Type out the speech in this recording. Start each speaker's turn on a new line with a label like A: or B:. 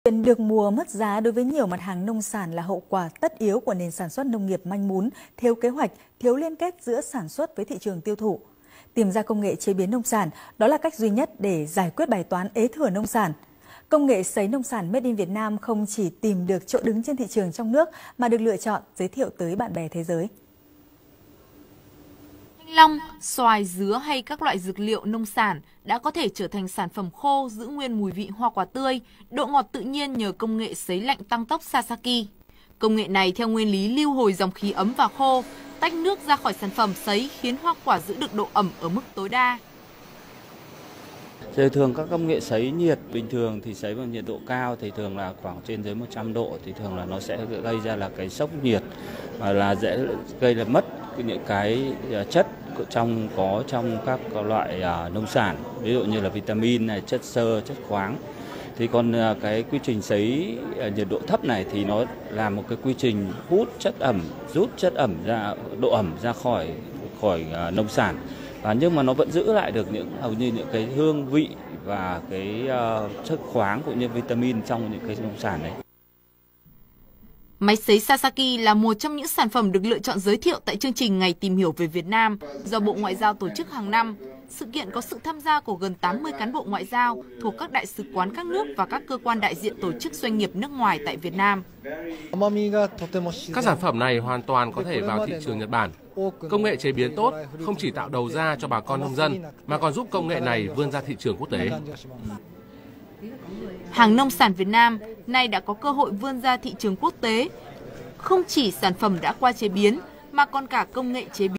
A: Chuyện được mùa mất giá đối với nhiều mặt hàng nông sản là hậu quả tất yếu của nền sản xuất nông nghiệp manh mún, thiếu kế hoạch, thiếu liên kết giữa sản xuất với thị trường tiêu thụ. Tìm ra công nghệ chế biến nông sản, đó là cách duy nhất để giải quyết bài toán ế thừa nông sản. Công nghệ sấy nông sản Made in Việt Nam không chỉ tìm được chỗ đứng trên thị trường trong nước mà được lựa chọn giới thiệu tới bạn bè thế giới.
B: Thanh long, xoài, dứa hay các loại dược liệu nông sản đã có thể trở thành sản phẩm khô giữ nguyên mùi vị hoa quả tươi, độ ngọt tự nhiên nhờ công nghệ sấy lạnh tăng tốc Sasaki. Công nghệ này theo nguyên lý lưu hồi dòng khí ấm và khô, tách nước ra khỏi sản phẩm sấy khiến hoa quả giữ được độ ẩm ở mức tối đa.
C: Thường các công nghệ sấy nhiệt bình thường thì sấy bằng nhiệt độ cao thì thường là khoảng trên dưới 100 độ thì thường là nó sẽ gây ra là cái sốc nhiệt và là dễ gây là mất những cái chất có trong các loại nông sản, ví dụ như là vitamin này, chất xơ, chất khoáng. Thì còn cái quy trình sấy nhiệt độ thấp này thì nó là một cái quy trình hút chất ẩm, rút chất ẩm ra, độ ẩm ra khỏi nông sản. Nhưng mà nó vẫn giữ lại được hầu như những cái hương vị và cái chất khoáng cũng như vitamin trong những cái nông sản đấy.
B: Máy sấy Sasaki là một trong những sản phẩm được lựa chọn giới thiệu tại chương trình Ngày tìm hiểu về Việt Nam do Bộ Ngoại giao tổ chức hàng năm. Sự kiện có sự tham gia của gần 80 cán bộ ngoại giao thuộc các đại sứ quán các nước và các cơ quan đại diện tổ chức doanh nghiệp nước ngoài tại Việt Nam.
D: Các sản phẩm này hoàn toàn có thể vào thị trường Nhật Bản. Công nghệ chế biến tốt không chỉ tạo đầu ra cho bà con nông dân mà còn giúp công nghệ này vươn ra thị trường quốc tế.
B: Hàng nông sản Việt Nam nay đã có cơ hội vươn ra thị trường quốc tế. Không chỉ sản phẩm đã qua chế biến mà còn cả công nghệ chế biến.